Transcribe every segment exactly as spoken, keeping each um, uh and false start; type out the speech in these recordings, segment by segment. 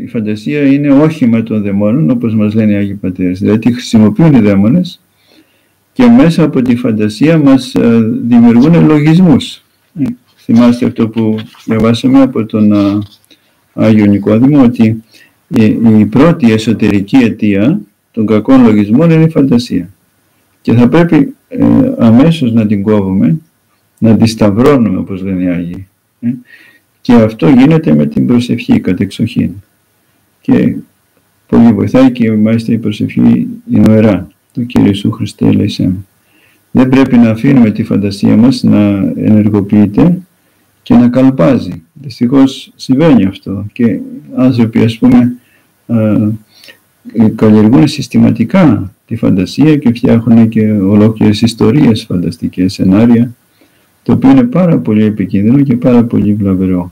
η φαντασία είναι όχημα των δαιμόνων, όπως μας λένε οι Άγιοι Πατέρες. Δηλαδή τη χρησιμοποιούν οι δαίμονες και μέσα από τη φαντασία μας δημιουργούν λογισμούς. Θυμάστε αυτό που διαβάσαμε από τον Άγιο Νικόδημο, ότι η πρώτη εσωτερική αιτία των κακών λογισμών είναι η φαντασία. Και θα πρέπει ε, αμέσως να την κόβουμε, να τη σταυρώνουμε, όπως λένε οι Άγιοι. Ε. Και αυτό γίνεται με την προσευχή, κατεξοχήν. Και πολύ βοηθάει και μάλιστα η προσευχή η νοερά. Το Κύριε Ιησού Χριστέ, ελέησέ με. Δεν πρέπει να αφήνουμε τη φαντασία μας να ενεργοποιείται και να καλπάζει. Δυστυχώς συμβαίνει αυτό. Και άνθρωποι, ας πούμε, α, καλλιεργούν συστηματικά τη φαντασία και φτιάχνουν και ολόκληρες ιστορίες φανταστικές, σενάρια, το οποίο είναι πάρα πολύ επικίνδυνο και πάρα πολύ βλαβερό.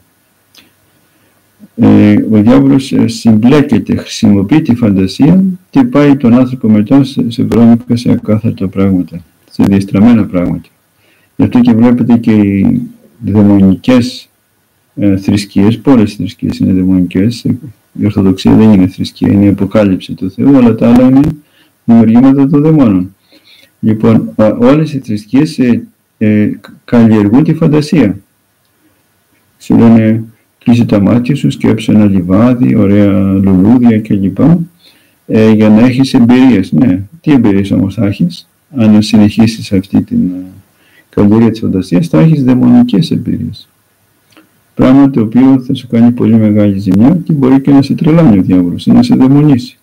Ε, ο διάβολος συμπλέκεται, χρησιμοποιεί τη φαντασία και πάει τον άνθρωπο μετά σε, σε βρώμικα, σε ακάθαρτα πράγματα, σε διαστραμμένα πράγματα. Γι' αυτό και βλέπετε και οι δαιμονικές ε, θρησκείες, πολλές θρησκείες είναι δαιμονικές. Η Ορθοδοξία δεν είναι θρησκεία, είναι η αποκάλυψη του Θεού, αλλά τα άλλα είναι δημιουργήματα των δαιμόνων. Λοιπόν, όλες οι θρησκείες ε, ε, καλλιεργούν τη φαντασία. Σου λένε, κλείσε τα μάτια σου, σκέψε ένα λιβάδι, ωραία λουλούδια κλπ. Ε, για να έχεις εμπειρίες. Ναι, τι εμπειρίες όμως θα έχεις? Αν συνεχίσεις αυτή την uh, καλλιέργεια της φαντασίας, θα έχεις δαιμονικές εμπειρίες. Πράγμα το οποίο θα σου κάνει πολύ μεγάλη ζημιά και μπορεί και να σε τρελάνει ο διάβολος, να σε δαιμονίσει.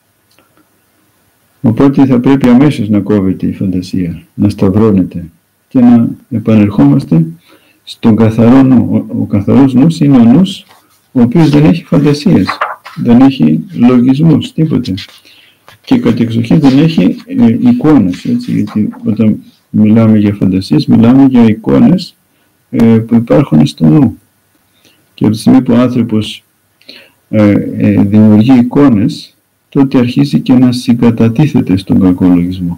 Οπότε θα πρέπει αμέσως να κόβεται η φαντασία, να σταυρώνεται και να επανερχόμαστε στον καθαρό νου. Ο, ο καθαρός νους είναι ο νους ο οποίος δεν έχει φαντασίες, δεν έχει λογισμούς, τίποτε. Και κατ' εξοχήν δεν έχει ε, εικόνες, έτσι, γιατί όταν μιλάμε για φαντασίες, μιλάμε για εικόνες ε, που υπάρχουν στο νου. Και από τη στιγμή που ο άνθρωπος ε, ε, δημιουργεί εικόνες, τότε αρχίζει και να συγκατατίθεται στον κακό λογισμό.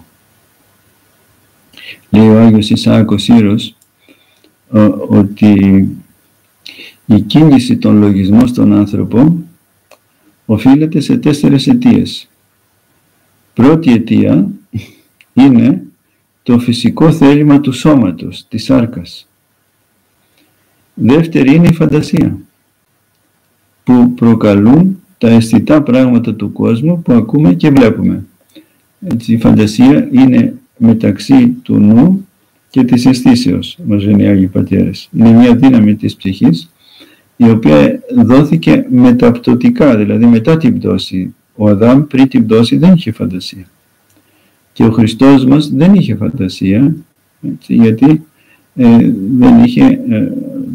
Λέει ο Άγιος Ισαάκος Σύρος ε, ότι η κίνηση των λογισμών στον άνθρωπο οφείλεται σε τέσσερες αιτίες. Πρώτη αιτία είναι το φυσικό θέλημα του σώματος, της σάρκας. Δεύτερη είναι η φαντασία, που προκαλούν τα αισθητά πράγματα του κόσμου που ακούμε και βλέπουμε. Έτσι, η φαντασία είναι μεταξύ του νου και της αισθήσεως, μας λένε οι Άγιοι Πατέρες. Είναι μια δύναμη της ψυχής, η οποία δόθηκε μεταπτωτικά, δηλαδή μετά την πτώση. Ο Αδάμ πριν την πτώση δεν είχε φαντασία. Και ο Χριστός μας δεν είχε φαντασία, έτσι, γιατί ε, δεν είχε... Ε,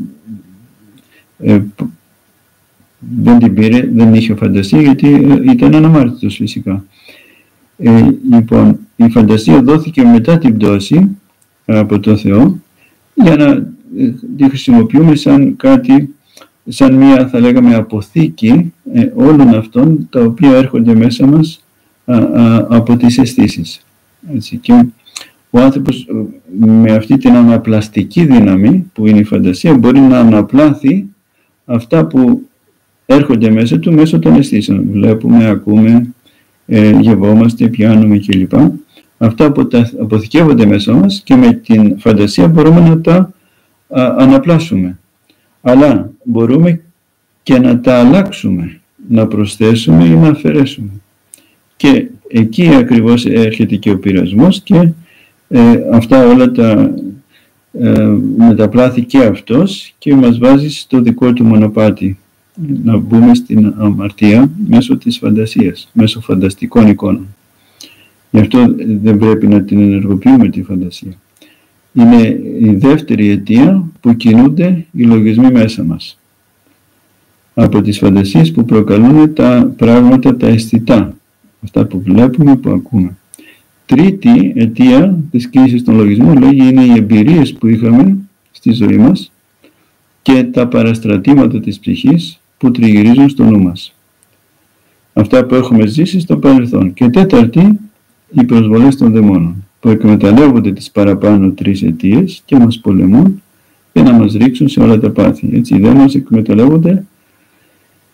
ε, δεν την πήρε, δεν είχε φαντασία, γιατί ε, ήταν αναμάρτητος φυσικά. Ε, λοιπόν, η φαντασία δόθηκε μετά την πτώση από τον Θεό, για να ε, τη χρησιμοποιούμε σαν κάτι, σαν μια, θα λέγαμε, αποθήκη ε, όλων αυτών τα οποία έρχονται μέσα μας α, α, από τις αισθήσεις. Έτσι, και ο άνθρωπος με αυτή την αναπλαστική δύναμη που είναι η φαντασία μπορεί να αναπλάθει αυτά που έρχονται μέσα του μέσω των αισθήσεων. Βλέπουμε, ακούμε, ε, γευόμαστε, πιάνουμε κλπ. Αυτά που τα αποθηκεύονται μέσα μας και με την φαντασία μπορούμε να τα α, αναπλάσουμε. Αλλά μπορούμε και να τα αλλάξουμε, να προσθέσουμε ή να αφαιρέσουμε. Και εκεί ακριβώς έρχεται και ο πειρασμός και ε, αυτά όλα τα ε, μεταπλάθει και αυτός και μας βάζει στο δικό του μονοπάτι. Να μπούμε στην αμαρτία μέσω της φαντασίας, μέσω φανταστικών εικόνων. Γι' αυτό δεν πρέπει να την ενεργοποιούμε τη φαντασία. Είναι η δεύτερη αιτία που κινούνται οι λογισμοί μέσα μας. Από τις φαντασίες που προκαλούν τα πράγματα τα αισθητά. Αυτά που βλέπουμε, που ακούμε. Τρίτη αιτία της κίνησης των λογισμών, λέγει, είναι οι εμπειρίες που είχαμε στη ζωή μας και τα παραστρατήματα της ψυχής που τριγυρίζουν στο νου μας. Αυτά που έχουμε ζήσει στο παρελθόν. Και τέταρτη, οι προσβολές των δαιμόνων, που εκμεταλλεύονται τις παραπάνω τρεις αιτίες και μας πολεμούν για να μας ρίξουν σε όλα τα πάθη. Έτσι, οι δαίμονες εκμεταλλεύονται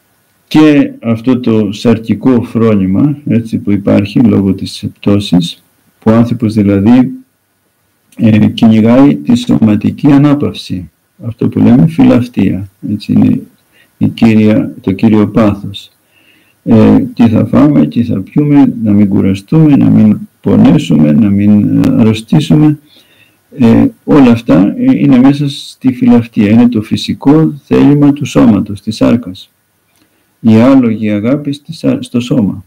και αυτό το σαρκικό φρόνημα, έτσι, που υπάρχει λόγω της πτώσης, που ο άνθρωπος δηλαδή ε, κυνηγάει τη σωματική ανάπαυση, αυτό που λέμε φιλαυτία, έτσι είναι η κύρια, το κύριο πάθος. Ε, τι θα φάμε, τι θα πιούμε, να μην κουραστούμε, να μην πονέσουμε, να μην αρρωστήσουμε. Ε, όλα αυτά είναι μέσα στη φιλαυτία, είναι το φυσικό θέλημα του σώματος, της σάρκας. Η άλογη αγάπη στο σώμα.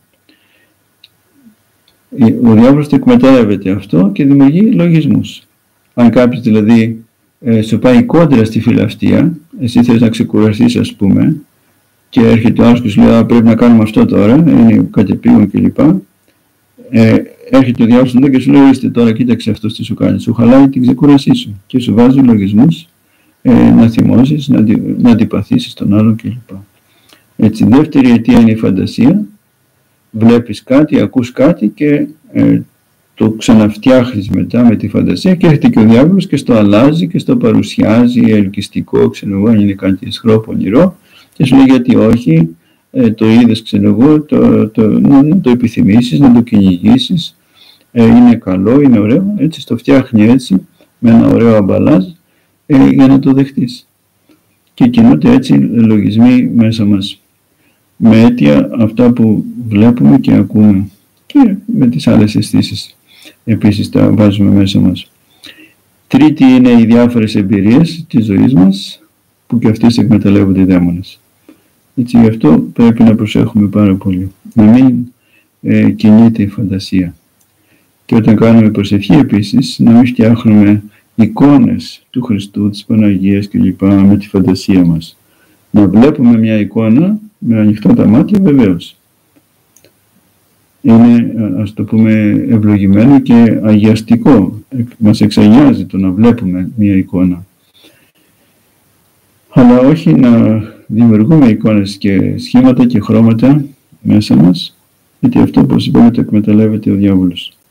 Ο διάβολος το εκμεταλλεύεται αυτό και δημιουργεί λογισμούς. Αν κάποιος δηλαδή ε, σου πάει κόντρα στη φιλαυτία, εσύ θες να ξεκουραστείς ας πούμε, και έρχεται ο άλλος και σου λέει πρέπει να κάνουμε αυτό τώρα, είναι κατεπήγον κλπ. Ε, έρχεται ο διάβολος εδώ και σου λέει ορίστε τώρα κοίταξε αυτό τι σου κάνει, σου χαλάει την ξεκούρασή σου και σου βάζει λογισμούς ε, να θυμώσεις, να, αντι, να αντιπαθήσεις τον άλλον κλπ. Έτσι, δεύτερη αιτία είναι η φαντασία. Βλέπεις κάτι, ακούς κάτι και ε, το ξαναφτιάχνεις μετά με τη φαντασία και έρχεται και ο διάβολος και στο αλλάζει και στο παρουσιάζει ελκυστικό, ξέρω εγώ, αν είναι κάτι αισχρό, πονηρό και σου λέει γιατί όχι, ε, το είδες, ξέρω εγώ, το, το, να, να το επιθυμήσεις, να το κυνηγήσεις, ε, είναι καλό, είναι ωραίο, έτσι στο φτιάχνει έτσι με ένα ωραίο αμπαλάζ ε, για να το δεχτείς. Και κινούνται έτσι λογισμοί μέσα μας, με αίτια αυτά που βλέπουμε και ακούμε και με τις άλλες αισθήσεις επίσης τα βάζουμε μέσα μας. Τρίτη είναι οι διάφορες εμπειρίες της ζωής μας που και αυτές εκμεταλλεύονται οι δαίμονες. Έτσι γι' αυτό πρέπει να προσέχουμε πάρα πολύ, να μην ε, κινείται η φαντασία. Και όταν κάνουμε προσευχή επίσης να μην φτιάχνουμε εικόνες του Χριστού, της Παναγίας κλπ. Με τη φαντασία μας. Να βλέπουμε μια εικόνα με ανοιχτά τα μάτια βεβαίως. Είναι, ας το πούμε, ευλογημένο και αγιαστικό. Μας εξαγιάζει το να βλέπουμε μια εικόνα. Αλλά όχι να δημιουργούμε εικόνες και σχήματα και χρώματα μέσα μας, γιατί αυτό, όπως είπαμε, το εκμεταλλεύεται ο διάβολος.